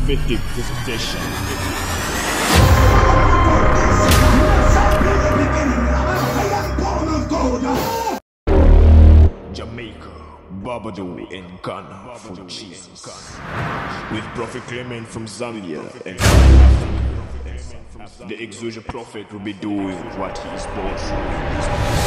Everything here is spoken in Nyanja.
Prophetic Visitation. Jamaica, Barbado, and Ghana for Jesus. With Prophet Clement from Zambia and Africa. The exotic prophet will be doing what he is born for.